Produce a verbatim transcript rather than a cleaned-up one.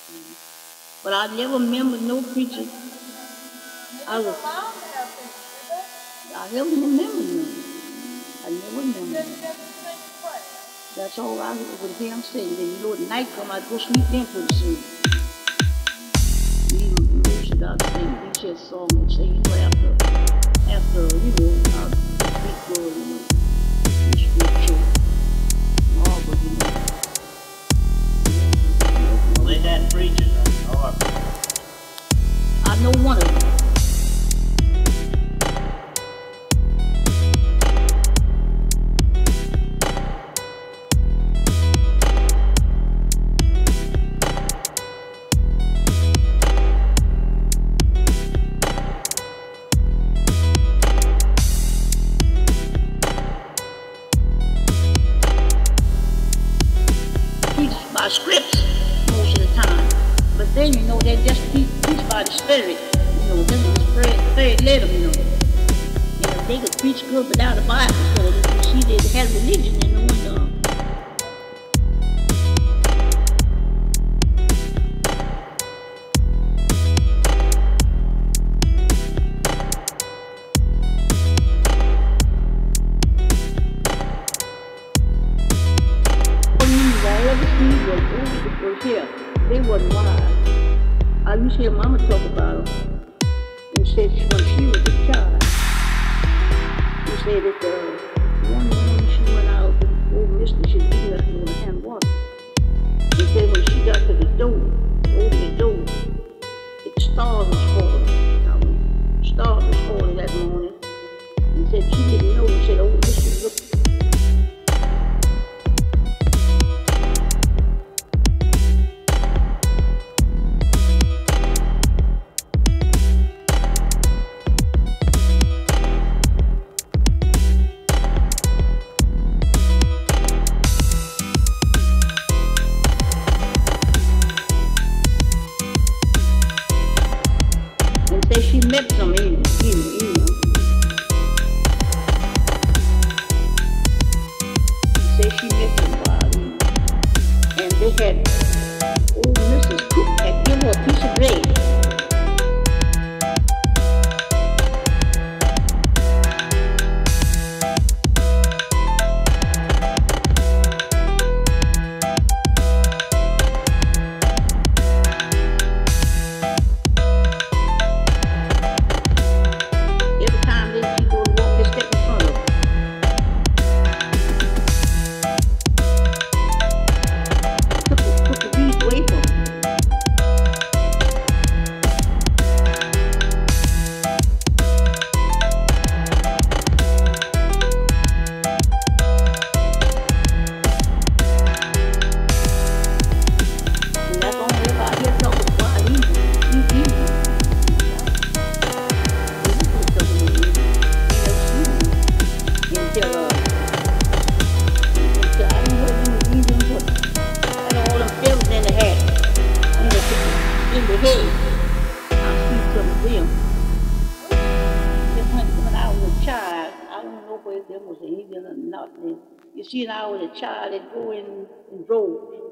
But I never remember no preacher. I was. I never remember none. I never remember none. That's all I would hear him say. Then you know at night come, I'd go sleep in pretty soon. Even most of God sing, he said song and say, you know, after, after, you know, I'll speak good, you know, in scripture, and all, but you know. Well, they that preachers on the I know one of them. By scripts most of the time, but then you know they just teach, teach by the Spirit. You know, this is Spirit, Spirit led them. You know, you know they could preach good without the Bible. So you see, they had religion and no one done. Was here. They wasn't wise. I used to hear Mama talk about them and said when she was a child, she said that uh, one morning she went out and old mister, she didn't let her hand water. She said when she got to the door, opened the door, the stars was falling. Um, stars was falling that morning. And said she didn't know. She said old mister looked. Say she met some in, in, in them. Say she met some while in. And they had, old Missus Cook had given her a piece of bread. There was an Indian or not. You see, now with a child, they go in and drove.